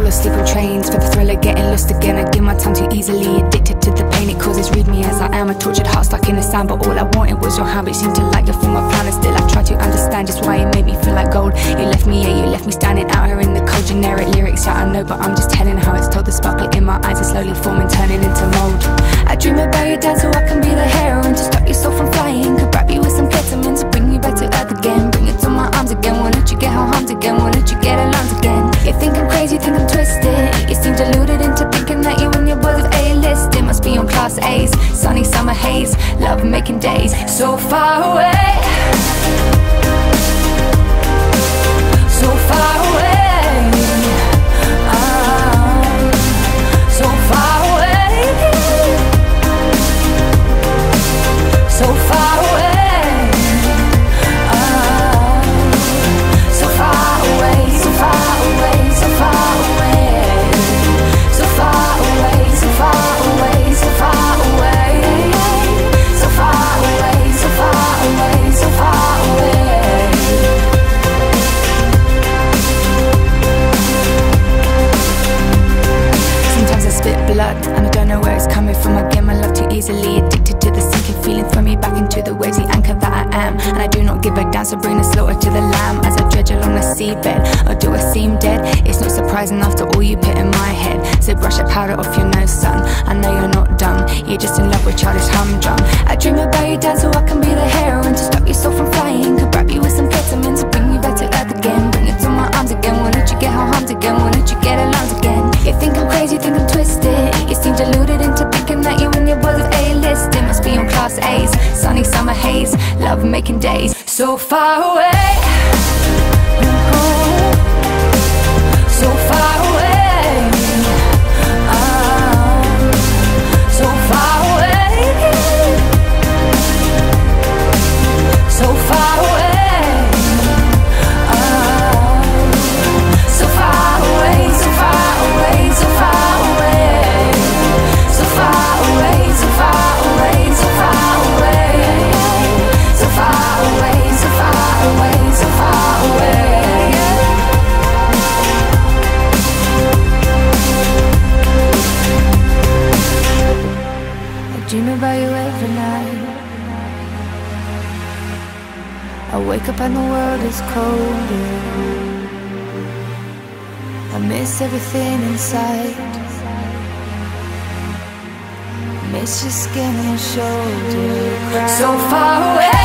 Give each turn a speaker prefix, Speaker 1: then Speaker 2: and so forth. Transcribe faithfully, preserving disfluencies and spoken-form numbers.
Speaker 1: or sleep on trains. For the thrill of getting lost again, I give my time too easily. Addicted to the pain it causes, read me as I am. A tortured heart stuck in the sand, but all I wanted was your hand. But you seem to like your form of plan, and still I try to understand just why it made me feel like gold. You left me, yeah, you left me standing out here in the cold. Generic lyrics, yeah, I know, but I'm just telling how it's told. The sparkle in my eyes is slowly forming, turning into mold. I dream about your dad so I can be the heroine to stop yourself from flying. Could wrap you with some ketamine to bring you back to earth again. Bring it to my arms again, won't let you get harmed again, won't let you get alarmed again. You think I'm crazy, think I'm twisted. You seem deluded into thinking that you and your boys are A-list. It must be on class A's, sunny summer haze, love making days so far away, so far away. Ah, so far away, so far away. Ah, so far away, so far away, so far away, so far away, so far away, so far away, so far away, so far away, so far away. Sometimes I spit blood and I don't know where it's coming from. I get my love too easily, addicted to the sinking feeling. Throw me back into the waves, the anchor that I am. And I do not give a damn, so bring the slaughter to the lamb. As I dredge along the seabed, or do I seem dead? It's not surprising after all you put in my head. So brush the powder off your nose, son. I know you're not dumb, you're just in love with childish humdrum. I dream about your dad so I can be the heroine to stop yourself from flying. Could wrap you with some ketamine to bring you back to earth again. Bring it to my arms again, won't let you get harmed again, won't let you get alarmed again. You think I'm crazy, think I'm twisted. You seem deluded into thinking that you and your boys are A-list. It must be on class A's, sunny summer haze, love making days so far away, so far away. Ah, so far away, so far away. Ah, so far away, so far away, so far away, so far away, so far away, so far away, so far away, so far away, so far away. I dream about you every night. I wake up and the world is colder. I miss everything inside. Miss your skin and shoulder. So far away,